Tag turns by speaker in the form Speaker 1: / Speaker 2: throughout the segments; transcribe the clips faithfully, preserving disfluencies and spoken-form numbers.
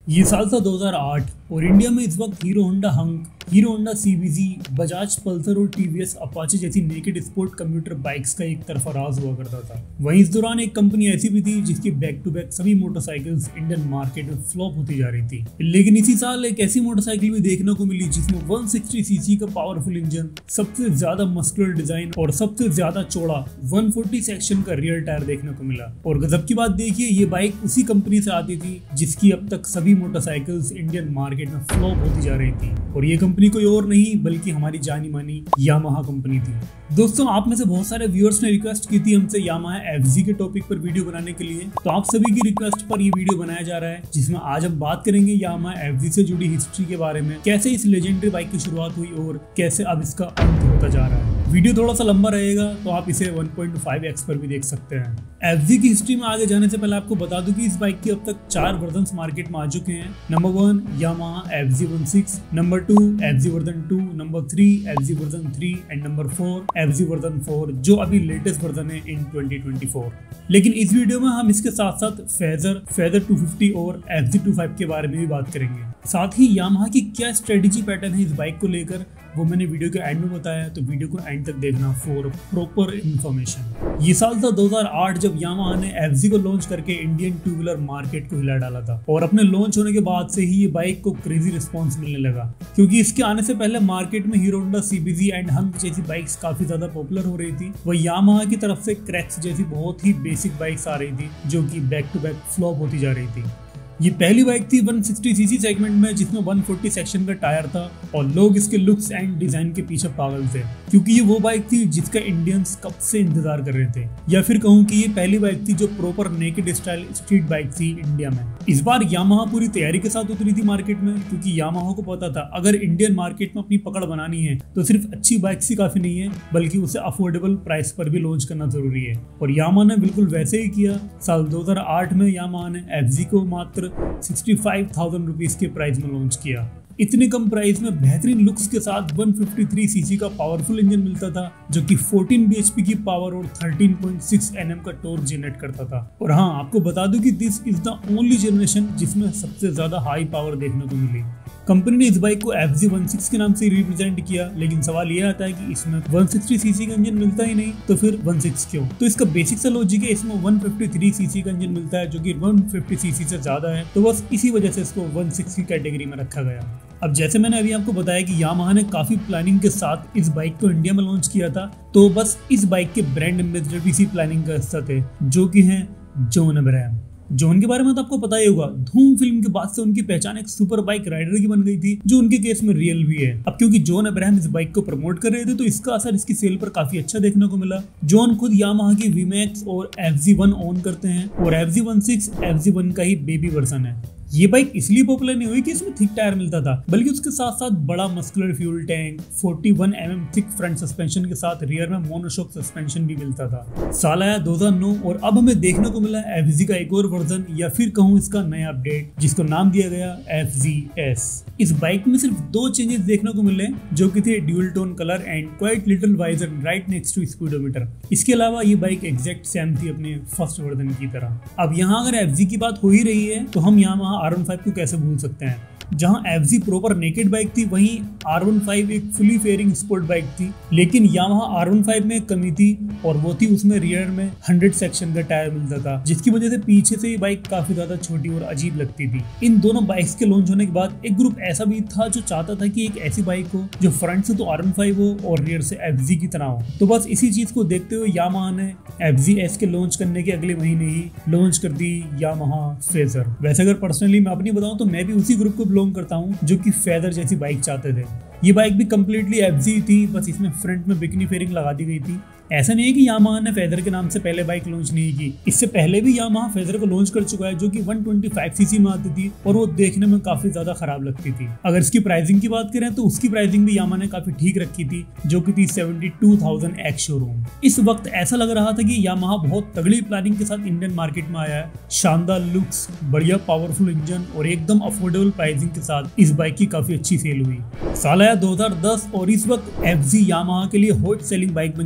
Speaker 1: ये साल था दो हज़ार आठ और इंडिया में इस वक्त Hero Honda Hunk, Hero Honda CBZ, Bajaj Pulsar और टीवीएस अपाचे जैसी नेकेड स्पोर्ट कम्यूटर बाइक्स का एक तरफा राज हुआ करता था। वहीं इस दौरान एक कंपनी ऐसी भी थी जिसकी बैक टू बैक सभी मोटरसाइकिल्स इंडियन मार्केट में फ्लॉप होती जा रही थी। लेकिन इसी साल एक ऐसी मोटरसाइकिल भी देखने को मिली जिसमें एक सौ साठ सीसी का पावरफुल इंजन, सबसे ज्यादा मस्कुलर डिजाइन और सबसे ज्यादा चौड़ा एक सौ चालीस सेक्शन का रियर टायर देखने को मिला। और गजब की बात देखिए, ये बाइक उसी कंपनी से आती थी जिसकी अब तक सभी मोटरसाइकिल्स इंडियन मार्केट में फ्लॉप होती जा रही थी। और ये कंपनी कोई और नहीं बल्कि हमारी जानी मानी यामाहा कंपनी थी। दोस्तों, आप में से बहुत सारे व्यूअर्स ने रिक्वेस्ट की थी हमसे यामाहा एफजी के टॉपिक पर वीडियो बनाने के लिए, तो आप सभी की रिक्वेस्ट पर ये वीडियो बनाया जा रहा है जिसमें आज हम बात करेंगे यामाहा एफजी से जुड़ी हिस्ट्री के बारे में, कैसे इस लेजेंडरी बाइक की शुरुआत हुई और कैसे अब इसका अंत होता जा रहा है। वीडियो थोड़ा सा लंबा रहेगा तो आप इसे वन पॉइंट फाइव एक्स पर भी देख सकते हैं। एफजी की हिस्ट्री में आगे जाने से पहले आपको बता दूं कि इस बाइक की अब तक चार वर्जन्स मार्केट में आ चुके हैं। Number one Yamaha FZ one six, number two FZ version two, number three FZ version three and number four FZ version four, जो अभी लेटेस्ट वर्जन है इन ट्वेंटी ट्वेंटी फोर। लेकिन इस वीडियो में हम इसके साथ साथ फेजर, फेजर टू फिफ्टी और एफजी ट्वेंटी फाइव के बारे में भी बात करेंगे। साथ ही यामाहा की क्या स्ट्रेटेजी पैटर्न है इस बाइक को लेकर वो मैंने वीडियो के एंड में बताया, तो वीडियो को एंड तक देखना फॉर प्रॉपर इन्फॉर्मेशन। ये साल था दो हज़ार आठ जब यामाहा ने एफजी को लॉन्च करके इंडियन टू व्हीलर मार्केट को हिला डाला था। और अपने लॉन्च होने के बाद से ही ये बाइक को क्रेजी रिस्पांस मिलने लगा, क्योंकि इसके आने से पहले मार्केट में Hero Honda CBZ and Hunk जैसी बाइक्स काफी ज्यादा पॉपुलर हो रही थी। वह यामाहा की तरफ से क्रैक्स जैसी बहुत ही बेसिक बाइक्स आ रही थी जो कि बैक टू बैक फ्लॉप होती जा रही थी। ये पहली बाइक थी एक सौ साठ सीसी सेगमेंट में जिसमें एक सौ चालीस सेक्शन का टायर था और लोग इसके लुक्स एंड डिजाइन के पीछे पागल थे, क्योंकि ये वो बाइक थी जिसका इंडियंस कब से इंतजार कर रहे थे। या फिर कहूँ कि ये पहली बाइक थी जो proper naked style street bike थी इंडिया में। इस बार यामाहा पूरी तैयारी के साथ उतरी थी मार्केट में, क्योंकि यामाहा को पता था अगर इंडियन मार्केट में अपनी पकड़ बनानी है तो सिर्फ अच्छी बाइक्स ही काफी नहीं है बल्कि उसे अफोर्डेबल प्राइस पर भी लॉन्च करना जरूरी है। और यामाहा ने बिल्कुल वैसे ही किया। साल दो हज़ार आठ में यामाहा ने एफजी को मात्र सिक्सटी फाइव थाउजेंड रुपीज के प्राइस में लॉन्च किया। इतने कम प्राइस में बेहतरीन लुक्स के साथ एक सौ तिरेपन सीसी का पावरफुल इंजन मिलता था जो कि चौदह बीएचपी की पावर और तेरह पॉइंट छह एनएम का टॉर्क जनरेट करता था। और हाँ, आपको बता दूं कि this is the only generation जिसमें सबसे ज्यादा हाई पावर देखने को मिली। कंपनी ने इस बाइक को एफजी वन सिक्स के नाम से रिप्रेजेंट किया, लेकिन सवाल यह आता है कि इसमें एक सौ साठ सीसी का इंजन मिलता ही नहीं तो फिर सिक्सटीन क्यों? तो इसका बेसिक सा लॉजिक है, इसमें एक सौ तिरेपन सीसी का इंजन मिलता है जो कि एक सौ पचास सीसी से ज्यादा है, तो बस इसी वजह से इसको सिक्सटीन की कैटेगरी में रखा गया। अब जैसे मैंने अभी आपको बताया कि यामाहा ने काफी प्लानिंग के साथ इस बाइक को इंडिया में लॉन्च किया था, तो बस इस बाइक के ब्रांड एम्बेसडर भी इसी प्लानिंग का हिस्सा थे जो कि हैं जॉन अब्राहम। जॉन के बारे में तो आपको पता ही होगा, धूम फिल्म के बाद से उनकी पहचान एक सुपर बाइक राइडर की बन गई थी, जो उनके केस में रियल भी है। अब क्योंकि जॉन अब्राहम इस बाइक को प्रमोट कर रहे थे तो इसका असर इसकी सेल पर काफी अच्छा देखने को मिला। जॉन खुद यामाहा की वीमैक्स और एफजी वन ओन करते हैं और FZ one six FZ one का ही बेबी वर्जन है। ये बाइक इसलिए पॉपुलर नहीं हुई कि इसमें थिक टायर मिलता था, बल्कि उसके साथ साथ बड़ा मस्कुलर फ्यूल टैंक, इकतालीस एमएम थिक फ्रंट सस्पेंशन के साथ रियर में मोनोशॉक सस्पेंशन भी मिलता था। साल आया दो हज़ार नौ और अब हमें देखने को मिला एफजी का एक और वर्जन, या फिर कहूँ इसका नया अपडेट, जिसको नाम दिया गया एफजी एस। इस बाइक में सिर्फ दो चेंजेस देखने को मिले जो कि थे dual tone colour and quite little visor right next to speedometer. इसके अलावा ये बाइक एग्जैक्ट सेम थी अपने फर्स्ट वर्जन की तरह। अब यहाँ अगर एफजी की बात हो ही रही है तो हम यामाहा आर वन फाइव को कैसे भूल सकते हैं। जहां एफजी प्रॉपर नेकेड बाइक थी, वहीं आर वन फाइव एक फुली फेयरिंग स्पोर्ट बाइक थी। लेकिन यामाहा आर वन फाइव में एक कमी थी और वो थी उसमें रियर में हंड्रेड सेक्शन का टायर मिलता था, जिसकी वजह से पीछे से ये बाइक काफी ज्यादा छोटी और अजीब लगती थी। इन दोनों बाइक्स के लॉन्च होने के बाद एक ग्रुप ऐसा भी था जो चाहता था कि एक ऐसी बाइक हो जो फ्रंट से तो आर वन फाइव हो और रियर से एफजी की तरह हो। तो बस इसी चीज को देखते हुए यामाहा ने एफजी एस के लॉन्च करने के अगले महीने ही लॉन्च कर दी यामाहा फेजर। वैसे अगर पर्सनली मैं अपनी बताऊं तो मैं भी उसी ग्रुप को बिलोंग करता हूं जो कि फेजर जैसी बाइक चाहते थे। ये बाइक भी कम्प्लीटली एफजी थी, बस इसमें फ्रंट में बिकनी फेयरिंग लगा दी गई थी। ऐसा नहीं है कि यामाहा ने फेजर के नाम से पहले बाइक लॉन्च नहीं की, इससे पहले भी यामाहा फेजर को लॉन्च कर चुका है जो कि एक सौ पच्चीस सीसी में आती थी और वो देखने में काफी ज्यादा खराब लगती थी। अगर इसकी प्राइसिंग की बात करें तो उसकी प्राइसिंग भी यामाहा ने काफी ठीक रखी थी जो कि थी बहत्तर हज़ार एक्स शोरूम। इस वक्त ऐसा लग रहा था कि यामाहा बहुत तगड़ी प्लानिंग के साथ इंडियन मार्केट में आया है। शानदार लुक्स, बढ़िया पावरफुल इंजन और एकदम अफोर्डेबल प्राइसिंग के साथ इस बाइक की काफी अच्छी सेल हुई। साल आया दो हज़ार दस और इस वक्त एफजी यामाहा के लिए हॉट सेलिंग बाइक बन चुकी थी।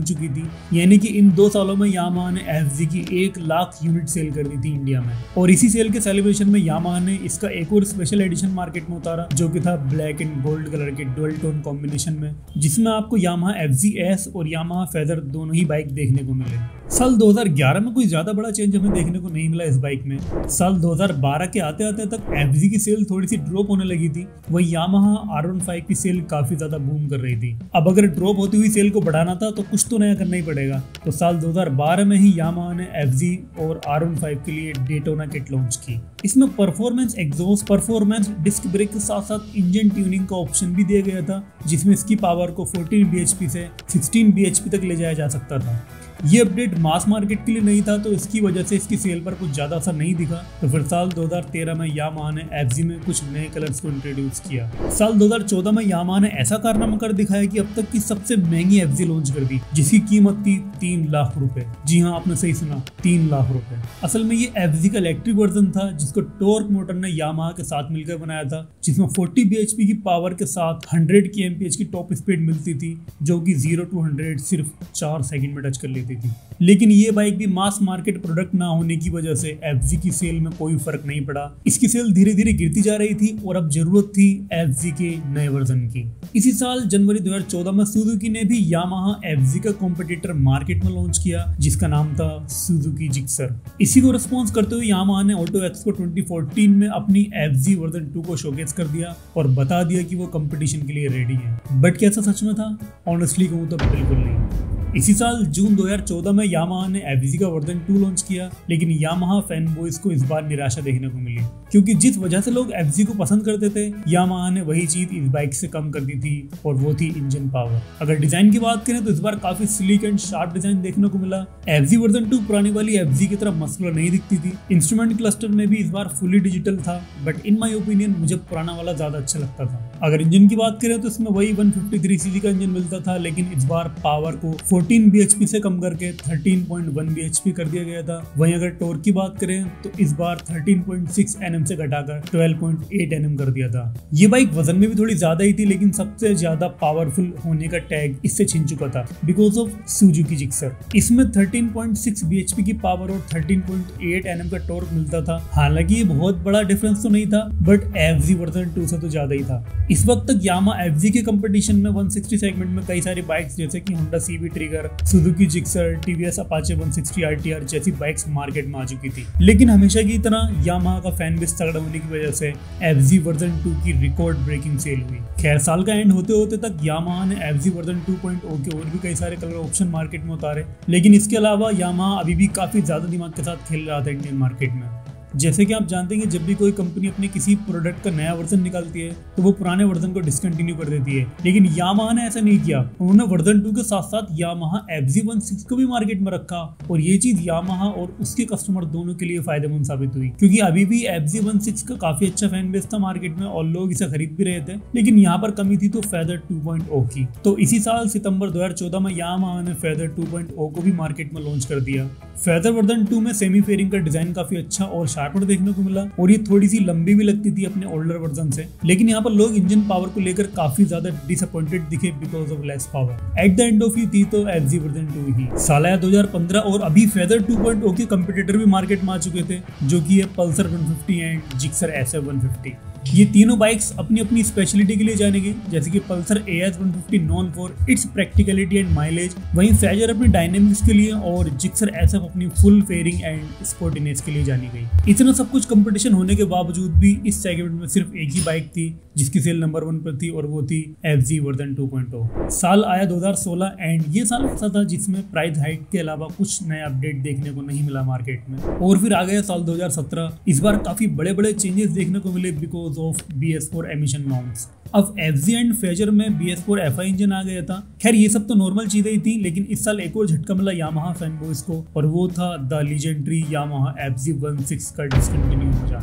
Speaker 1: यानी कि इन दो सालों में यामाहा ने एफ जी की एक लाख यूनिट सेल कर दी थी इंडिया में। और इसी सेल के सेलिब्रेशन में यामाहा ने इसका एक और स्पेशल एडिशन मार्केट में उतारा, जो कि था ब्लैक एंड गोल्ड कलर के डुअल टोन कॉम्बिनेशन में, जिसमें आपको यामाहा एफ जी एस और यामाहा फेदर दोनों ही बाइक देखने को मिले। साल दो हज़ार ग्यारह में कोई ज्यादा बड़ा चेंज हमें देखने को नहीं मिला इस बाइक में। साल दो हज़ार बारह के आते आते तक एफ जी की सेल थोड़ी सी ड्रॉप होने लगी थी, वही यामाहा आर वन फाइव की सेल काफी ज्यादा बूम कर रही थी। अब अगर ड्रॉप होती हुई सेल को बढ़ाना था तो कुछ तो नया करना ही पड़ेगा। तो साल दो हज़ार बारह में ही यामाहा ने एफ जी और आर वन फाइव के लिए डेटोना किट लॉन्च की। इसमें performance exhaust, performance disc brake के साथ साथ इंजन ट्यूनिंग का ऑप्शन भी दिया गया था, जिसमें इसकी पावर को चौदह बी एच पी से सोलह बी एच पी तक ले जाया जा सकता था। ये अपडेट मास मार्केट के लिए नहीं था, तो इसकी वजह से इसकी सेल पर कुछ ज्यादा असर नहीं दिखा। तो फिर साल दो हज़ार तेरह में यामाहा ने एफ जी में कुछ नए कलर्स को इंट्रोड्यूस किया। साल दो हज़ार चौदह में यामाहा ने ऐसा कारनामा कर दिखाया कि अब तक की सबसे महंगी एफ जी लॉन्च कर दी, जिसकी कीमत थी तीन लाख रुपए। जी हाँ, आपने सही सुना, तीन लाख रुपए। असल में ये एफ जी का इलेक्ट्रिक वर्जन था, जिसको टॉर्क मोटर ने यामाहा के साथ मिलकर बनाया था, जिसमें चालीस बी एच पी की पावर के साथ सौ के एम पी एच की टॉप स्पीड मिलती थी, जो कि जीरो टू हंड्रेड सिर्फ चार सेकंड में टच कर लेती थी। लेकिन ये बाइक भी मास मार्केट प्रोडक्ट ना होने की वजह से एफ जी की सेल में कोई फर्क नहीं पड़ा। इसकी सेल धीरे धीरे गिरती जा रही थी और अब जरूरत थी एफ जी के नए वर्जन की। इसी साल जनवरी दो हज़ार चौदह में सुजुकी ने भी यामाहा एफ जी का कॉम्पिटिटर मार्केट में लॉन्च किया, जिसका नाम था सुजुकी जिक्सर। इसी को रिस्पॉन्स करते हुए यामाहा ने ऑटो एक्सपो ट्वेंटी फोर्टीन में अपनी एफ जी वर्जन टू को शोकेस कर दिया और बता दिया कि वो कंपटीशन के लिए रेडी है। बट क्या ऐसा सच में था? ऑनेस्टली कहूँ तो बिल्कुल नहीं। इसी साल जून दो हज़ार चौदह में यामाहा ने एफ जी का वर्जन टू लॉन्च किया, लेकिन यामाहा फैन बॉयज को इस बार निराशा देखने को मिली, क्योंकि जिस वजह से लोग एफ जी को पसंद करते थे, यामाहा ने वही चीज इस बाइक से कम कर दी थी, और वो थी इंजन पावर। अगर डिजाइन की बात करें तो इस बार काफी स्लीक एंड शार्प डिजाइन देखने को मिला। एफ जी वर्जन टू पुरानी वाली एफ जी की तरह मस्कुलर नहीं दिखती थी। इंस्ट्रूमेंट क्लस्टर में भी इस बार फुली डिजिटल था, बट इन माई ओपिनियन मुझे पुराना वाला ज्यादा अच्छा लगता था। अगर इंजन की बात करें तो इसमें वही एक सौ तिरेपन सीसी का इंजन मिलता था, लेकिन इस बार पावर को चौदह बी एच पी से कम करके तेरह पॉइंट एक बी एच पी कर दिया गया था। वहीं अगर टॉर्क की बात करें तो इस बार तेरह पॉइंट छह एन एम से घटाकर बारह पॉइंट आठ एन एम कर दिया था। ये बाइक वजन में भी थोड़ी ज्यादा ही थी, लेकिन सबसे ज्यादा पावरफुल होने का टैग इससे छिन चुका था बिकॉज ऑफ सुजुकी जिक्सर। इसमें तेरह पॉइंट छह बी एच पी की पावर और तेरह पॉइंट आठ एन एम का टॉर्क मिलता था। हालांकि ये बहुत बड़ा डिफरेंस तो नहीं था, but F ji version two से तो ज्यादा ही था। इस वक्त तक यामाहा एफ जी के कंपटीशन में एक सौ साठ सेगमेंट में कई सारी बाइक्स जैसे कि Honda C B Trigger, Suzuki Gixxer, TVS Apache एक सौ साठ आर टी आर जैसी बाइक्स मार्केट में आ चुकी थी। लेकिन हमेशा की तरह यामाहा का फैन बेस तगड़ा होने की वजह से एफ जी वर्जन टू की रिकॉर्ड ब्रेकिंग सेल हुई। खैर, साल का एंड होते होते तक यामाहा ने एफ जी वर्जन टू पॉइंट ओ के और भी कई सारे कलर ऑप्शन मार्केट में उतारे, लेकिन इसके अलावा यामाहा अभी भी काफी ज्यादा दिमाग के साथ खेल रहा था इंडियन मार्केट में। जैसे कि आप जानते हैं कि जब भी कोई कंपनी अपने किसी प्रोडक्ट का नया वर्जन निकालती है तो वो पुराने वर्जन को डिसकंटिन्यू कर देती है, लेकिन यामाहा ने ऐसा नहीं किया। उन्होंने वर्जन टू के साथ साथ यामाहा एफ जी सिक्सटीन को भी मार्केट में रखा, और ये चीज यामाहा और उसके कस्टमर दोनों के लिए फायदेमंद साबित हुई, क्योंकि अभी भी एफ जी सिक्सटीन का काफी अच्छा फैन बेस था मार्केट में और लोग इसे खरीद भी रहे थे। लेकिन यहाँ पर कमी थी तो फेदर टू पॉइंट ओ की। तो इसी साल सितंबर दो हज़ार चौदह में यामाहा ने फेदर टू पॉइंट ओ को भी मार्केट में लॉन्च कर दिया। फेदर वर्जन टू में सेमी फेयरिंग का डिजाइन काफी अच्छा और शार्पर देखने को मिला, और ये थोड़ी सी लंबी भी लगती थी अपने ओल्डर वर्जन से। लेकिन यहाँ पर लोग इंजन पावर को लेकर काफी ज्यादा डिसअपॉइंटेड दिखे because of less power. At the end of ये थी तो एफ जी वर्जन टू ही। साल आया दो हज़ार पंद्रह और अभी फेदर टू पॉइंट ओ के कंपटीटर भी मार्केट में आ चुके थे, जो कि है Pulsar one fifty and Gixxer S F one fifty. ये तीनों बाइक्स अपनी अपनी स्पेशलिटी के लिए जाने गई, जैसे कि Pulsar A S one fifty known for its practicality and mileage, वहीं फेजर अपनी डायनेमिक्स के लिए और जिक्सर एस एफ अपनी फुल फेयरिंग एंड स्पोर्टिनेस के लिए जानी गई। इतना सब कुछ कंपटीशन होने के बावजूद भी इस सेगमेंट में सिर्फ एक ही बाइक थी जिसकी सेल नंबर वन पर थी, और वो थी एफ जी वर्जन टू पॉइंट ओ। साल आया दो हज़ार सोलह एंड ये साल ऐसा था जिसमें प्राइस हाइक के अलावा कुछ नया अपडेट देखने को नहीं मिला मार्केट में। और फिर आ गया साल दो हज़ार सत्रह। इस बार काफी बड़े बड़े चेंजेस देखने को मिले because of B S four emission norms. अब एफ जी एंड फेजर में B S four F I engine आ गया था। खैर, ये सब तो नॉर्मल चीजें ही थी, लेकिन इस साल एक और झटका मिला यामाहा फैन बॉयज को, और वो था the legendary Yamaha F G sixteen का डिसकंटिन्यू हो जाना।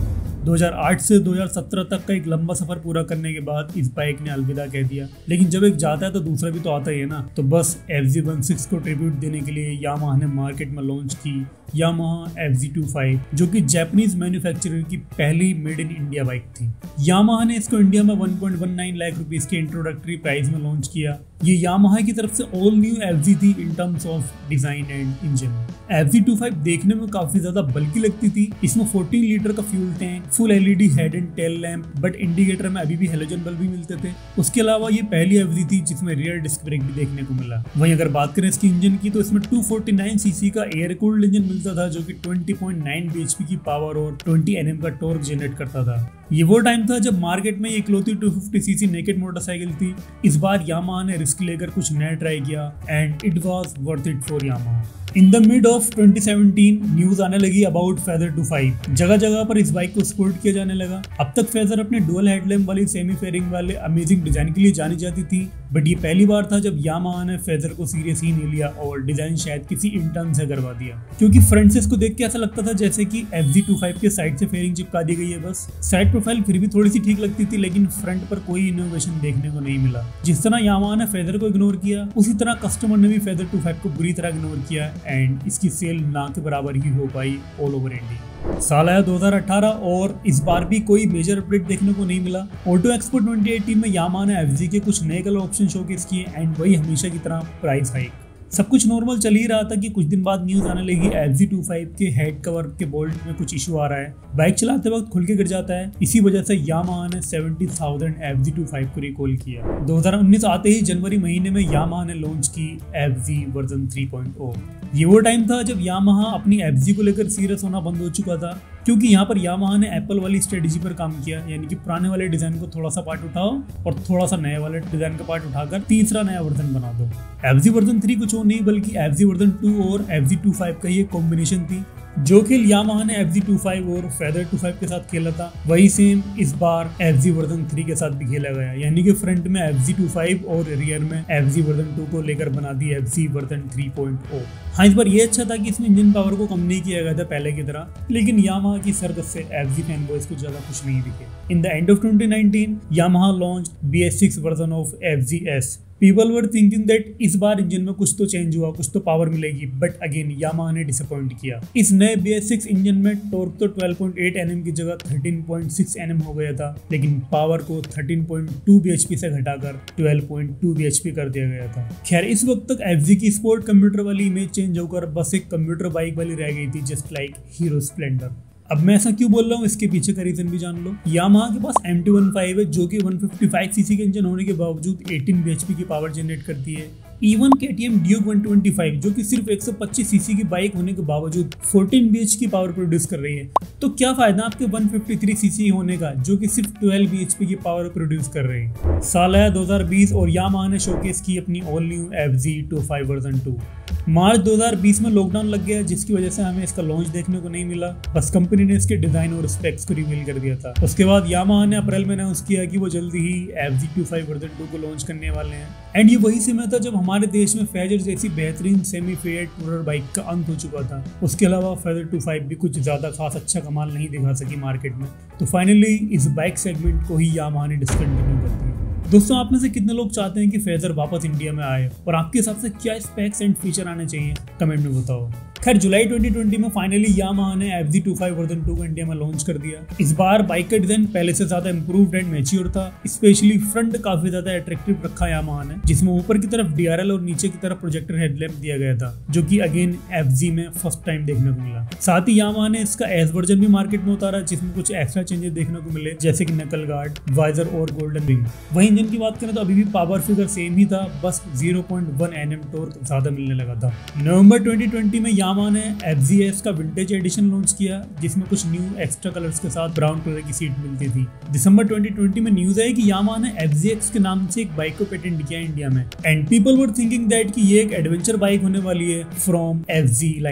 Speaker 1: दो हज़ार आठ से दो हज़ार सत्रह तक का एक लंबा सफर पूरा करने के बाद इस बाइक ने अलविदा कह दिया, लेकिन जब एक जाता है तो दूसरा भी तो आता ही है ना। तो बस एफ जी सिक्सटीन को ट्रिब्यूट देने के लिए यामाहा ने मार्केट में लॉन्च की Yamaha F G twenty five, जो कि जापानीज मैन्युफैक्चरर की पहली मेड इन इंडिया बाइक थी। यामाहा ने इसको इंडिया में one point one nine lakh rupees के इंट्रोडक्टरी प्राइस में लॉन्च किया। ये यामाहा की तरफ से ऑल न्यू एफ जी थी in terms of design and engine. F G twenty five देखने में काफी ज्यादा बल्कि लगती थी। इसमें फोर्टीन लीटर का fuel tank, full LED head and tail lamp, but indicator में अभी भी हेलोजन बल्ब भी मिलते थे। उसके अलावा ये पहली एफ जी थी जिसमें रियर डिस्क ब्रेक भी देखने को मिला। वहीं अगर बात करें इसकी इंजन की, तो इसमें टू फोर्टी नाइन सीसी का एयर कूल्ड इंजन मिलता था, जो कि ट्वेंटी पॉइंट नाइन बीएचपी की पावर और ट्वेंटी एनएम का टॉर्क जनरेट करता था। ये वो टाइम था जब मार्केट में इकलौती two fifty CC naked motorcycle थी। इस बार यामाहा ने रिस्क लेकर कुछ नया ट्राई किया and it was worth it for Yamaha. In the mid of twenty seventeen news आने लगी अबाउट फेजर टू फाइव। जगह जगह पर इस बाइक को सपोर्ट किया जाने लगा। अब तक फेजर अपने डुअल हेडलैम्प वाली सेमी फेयरिंग वाले अमेजिंग डिजाइन के लिए जानी जाती थी, बट ये पहली बार था जब यामाहा ने फेजर को सीरियस ही नहीं लिया और डिजाइन शायद किसी इंटर्न से करवा दिया, क्योंकि फ्रंट से इसको देख के ऐसा लगता था जैसे कि एफ जी ट्वेंटी फाइव के साइड से फेयरिंग चिपका दी गई है। बस साइड प्रोफाइल फिर भी थोड़ी सी ठीक लगती थी, लेकिन फ्रंट पर कोई इनोवेशन देखने को नहीं मिला। जिस तरह यामाहा ने फेजर को इग्नोर किया, उसी तरह कस्टमर ने भी फेजर टू फाइव को बुरी तरह इग्नोर किया एंड इसकी सेल ना के बराबर ही हो पाई ऑल ओवर इंडिया। साल आया दो हज़ार अठारह और इस बार भी कोई मेजर अपडेट देखने को नहीं मिला। ऑटो एक्सपो ट्वेंटी एटीन में यामाहा ने एफ जी के कुछ नए कलर ऑप्शन शोकेस किए एंड वही हमेशा की तरह प्राइस हाइक। सब कुछ नॉर्मल चल ही रहा था कि कुछ दिन बाद न्यूज आने लगी एफ जी ट्वेंटी फाइव के हेड कवर के बोल्ट में कुछ इशू आ रहा है, बाइक चलाते वक्त खुल के गिर जाता है। इसी वजह से यामाहा ने seventy thousand F G twenty five को रिकॉल किया। दो हज़ार उन्नीस आते ही जनवरी महीने में यामाहा ने लॉन्च की एफ जी वर्जन थ्री पॉइंट ओ। ये वो टाइम था जब यामाहा अपनी एफ जी को लेकर सीरियस होना बंद हो चुका था, क्योंकि यहाँ पर यामाहा ने एप्पल वाली स्ट्रेटेजी पर काम किया, यानी कि पुराने वाले डिजाइन को थोड़ा सा पार्ट उठाओ और थोड़ा सा नए वाले डिजाइन का पार्ट उठाकर तीसरा नया वर्जन बना दो। एफ जी वर्जन थ्री कुछ और नहीं बल्कि एफ जी वर्जन टू और एफ जी ट्वेंटी फाइव का ये कॉम्बिनेशन थी। जो खेल यामाहा ने एफ जी ट्वेंटी फाइव और फेदर ट्वेंटी फाइव के साथ खेला था, वही सेम इस बार एफ जी वर्जन थ्री के साथ भी खेला गया, यानी कि फ्रंट में एफ जी ट्वेंटी फाइव और रियर में एफ जी वर्जन टू को लेकर बना दी एफ जी वर्जन थ्री पॉइंट ओ। हाँ, इस बार ये अच्छा था कि इसमें इंजन पावर को कम नहीं किया गया था पहले की तरह, लेकिन यामाहा की सरकस से एफ जी फैनबॉयज को ज्यादा खुश नहीं दिखे। In the end of twenty nineteen Yamaha launch B S six version of F ji S. People were thinking that इस बार इंजन में कुछ तो चेंज हुआ, कुछ तो पावर मिलेगी, बट अगेन यामाहा ने डिसअपॉइंट किया। इस नए बी एस सिक्स इंजन में टॉर्क तो ट्वेल्व पॉइंट एट एनएम की जगह थर्टीन पॉइंट सिक्स एनएम हो गया था, लेकिन पावर को थर्टीन पॉइंट टू बीएचपी से घटाकर ट्वेल्व पॉइंट टू बीएचपी कर दिया गया था। खैर, इस वक्त तक एफ जी की स्पोर्ट कंप्यूटर वाली इमेज चेंज होकर बस एक कंप्यूटर बाइक वाली रह गई थी, जस्ट लाइक हीरो स्प्लेंडर। अब मैं ऐसा क्यों बोल रहा हूँ, इसके पीछे का रीजन भी जान लो। यामाहा के पास एम टी वन फाइव है, जो कि वन फिफ्टी फाइव सीसी के इंजन होने के बावजूद एटीन बीएचपी की पावर जनरेट करती है। Even K T M Duke one twenty five, जो कि सिर्फ एक सौ पच्चीस सीसी की बाइक होने के बावजूद फोर्टीन बीएचपी की पावर प्रोड्यूस कर रही है। तो क्या फायदा आपके वन फिफ्टी थ्री सीसी होने का, जो कि सिर्फ ट्वेल्व बीएचपी की पावर प्रोड्यूस कर रही है। साल आया दो हज़ार बीस और यामाहा ने शोकेस की अपनी all new F G twenty five version two. मार्च दो हज़ार बीस में लॉकडाउन लग गया, जिसकी वजह से हमें इसका लॉन्च देखने को नहीं मिला। बस कंपनी ने इसके डिजाइन और स्पेक्स को रिवील कर दिया था। उसके बाद यामाहा ने अप्रैल में अनाउंस किया कि वो जल्दी ही F G twenty five version two को लॉन्च करने वाले हैं। एंड ये वही समय था जब हमारे देश में फेजर जैसी बेहतरीन सेमी फेयर टूरर बाइक का अंत हो चुका था। उसके अलावा फेजर ट्वेंटी फाइव भी कुछ ज्यादा खास अच्छा कमाल नहीं दिखा सकी मार्केट में। तो फाइनली इस बाइक सेगमेंट को ही यामाहा ने डिसकंटिन्यू कर दिया। दोस्तों, आप में से कितने लोग चाहते हैं कि फेजर वापस इंडिया में आए, और आपके हिसाब से क्या स्पेक्स एंड फीचर आने चाहिए, कमेंट में बताओ। खैर, जुलाई ट्वेंटी ट्वेंटी में फाइनली यामाहा ने F G twenty five version two को इंडिया में लॉन्च कर दिया। इस बार बाइक का डिजाइन पहले से ज्यादा इंप्रूव्ड एंड मैच्योर था। स्पेशली फ्रंट काफी ज्यादा अट्रैक्टिव रखा यामाहा ने, जिसमें ऊपर की तरफ डीआरएल और नीचे की तरफ प्रोजेक्टर हेडलैम्प दिया गया था, जो कि अगेन एफ जी में फर्स्ट टाइम देखने को मिला। साथ ही यामाहा ने इसका एस वर्जन भी मार्केट में उतारा, जिसमें कुछ एक्स्ट्रा चेंजेस देखने को मिले, जैसे कि नकल गार्ड, वाइजर और गोल्डन रिंग। वही इंजन की बात करें तो अभी भी पावर फिगर सेम ही था, बस zero point one NM torque ज्यादा मिलने लगा था। नवंबर ट्वेंटी ट्वेंटी में यामाहा ने एफ जी एस का विंटेज एडिशन लॉन्च किया, जिसमें कुछ न्यू एक्स्ट्रा कलर्स के साथ ब्राउन कलर की सीट मिलती थी। दिसंबर ट्वेंटी ट्वेंटी में न्यूज आई कि यामाहा ने एफ जी एक्स के नाम से एक बाइक को पेटेंट किया इंडिया में, and people were thinking that कि ये एक एडवेंचर बाइक होने वाली है फ्रॉम एफ जी लाइनअप।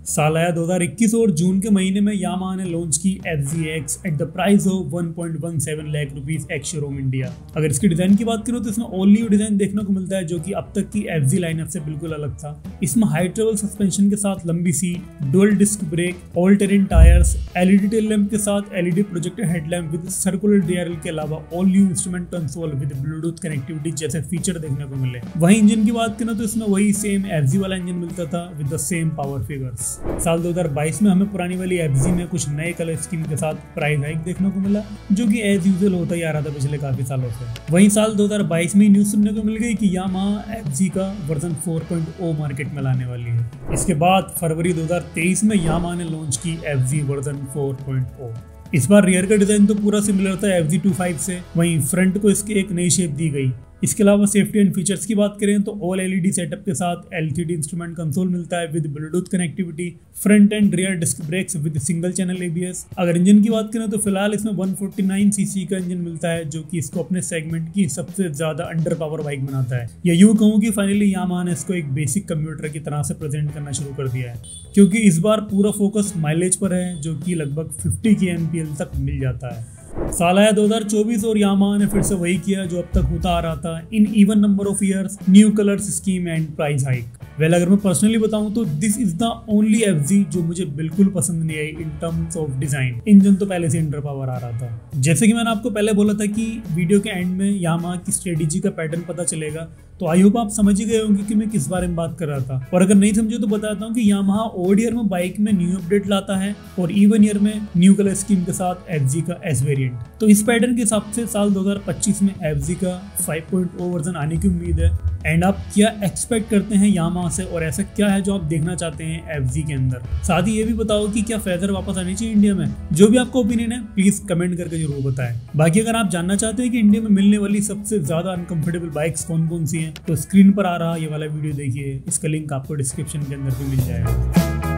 Speaker 1: साल आया दो हज़ार इक्कीस और जून के महीने में यामाहा ने लॉन्च की F Z X at the price of one point one seven lakh rupees ex showroom India. अगर इसके डिजाइन की बात करूं तो इसमें ऑल न्यू डिजाइन देखने को मिलता है, जो कि अब तक की एफ ज़ेड लाइनअप से बिल्कुल अलग था। इसमें हाई ट्रेवल सस्पेंशन के साथ लंबी seat, dual disc brake, all terrain tyres, LED tail lamp के साथ LED projector headlamp with circular DRL के अलावा all new instrument console with Bluetooth connectivity जैसे फीचर देखने को मिले। वहीं इंजन की बात करें तो इसमें वही सेम एफ ज़ेड वाला इंजन मिलता था with the same power figures. साल दो हज़ार बाईस में हमें पुरानी वाली एफ ज़ेड में कुछ नए कलर स्कीम के साथ प्राइस हाइक देखने को मिला, जो कि एज यूजुअल होता ही आ रहा था पिछले काफी सालों से। वहीं साल दो हज़ार बाईस में न्यूज सुनने को मिल गई कि यामाहा एफ ज़ेड का version four point zero market में लाने वाली है। इसके बाद फरवरी दो हज़ार तेईस में यामाहा ने लॉन्च की F Z version four point zero. इस बार रियर का डिजाइन तो पूरा सिमिलर था एफ ज़ेड टू फाइव से, वहीं फ्रंट को इसके एक नई शेप दी गई। इसके अलावा सेफ्टी एंड फीचर्स की बात करें तो ऑल एलईडी सेटअप के साथ एलसीडी इंस्ट्रूमेंट कंसोल मिलता है with Bluetooth connectivity, front and rear disc brakes with single channel ABS. अगर इंजन की बात करें तो फिलहाल इसमें वन फोर्टी नाइन सीसी का इंजन मिलता है, जो कि इसको अपने सेगमेंट की सबसे ज्यादा अंडर पावर बाइक बनाता है। या यूं कहूं कि फाइनली यामाहा ने इसको एक बेसिक कंप्यूटर की तरह से प्रेजेंट करना शुरू कर दिया है, क्योंकि इस बार पूरा फोकस माइलेज पर है, जो कि लगभग फिफ्टी के एमपीएल तक मिल जाता है। साल आया दो हज़ार चौबीस और यामाहा ने फिर से वही किया जो अब तक होता आ रहा था, in even number of years, new colours scheme and price hike. Well अगर मैं पर्सनली बताऊं तो this is the only F Z जो मुझे बिल्कुल पसंद नहीं आई in terms of design. Engine तो पहले से अंडर पावर आ रहा था। जैसे कि मैंने आपको पहले बोला था कि वीडियो के एंड में यामाहा की स्ट्रेटेजी का पैटर्न पता चलेगा, तो आई होप आप समझ ही गए होंगे कि मैं किस बारे में बात कर रहा था। और अगर नहीं समझे तो बताता हूँ कि यामाहा ओड ईयर में बाइक में न्यू अपडेट लाता है और इवन ईयर में न्यू कलर स्कीम के साथ एफ ज़ेड का एस वेरिएंट। तो इस पैटर्न के हिसाब से साल दो हज़ार पच्चीस में एफ ज़ेड का फाइव पॉइंट ज़ीरो वर्जन आने की उम्मीद है। एंड आप क्या एक्सपेक्ट करते हैं यामाहा से और ऐसा क्या है जो आप देखना चाहते हैं एफ ज़ेड के अंदर। साथ ही ये भी बताओ कि क्या फेदर वापस आनी चाहिए इंडिया में। जो भी आपका ओपिनियन है प्लीज कमेंट करके जरूर बताएं। बाकी अगर आप जानना चाहते हैं कि इंडिया में मिलने वाली सबसे ज्यादा अनकंफर्टेबल बाइक्स कौन कौन सी हैं, तो स्क्रीन पर आ रहा ये वाला वीडियो देखिए, इसका लिंक आपको डिस्क्रिप्शन के अंदर भी मिल जाएगा।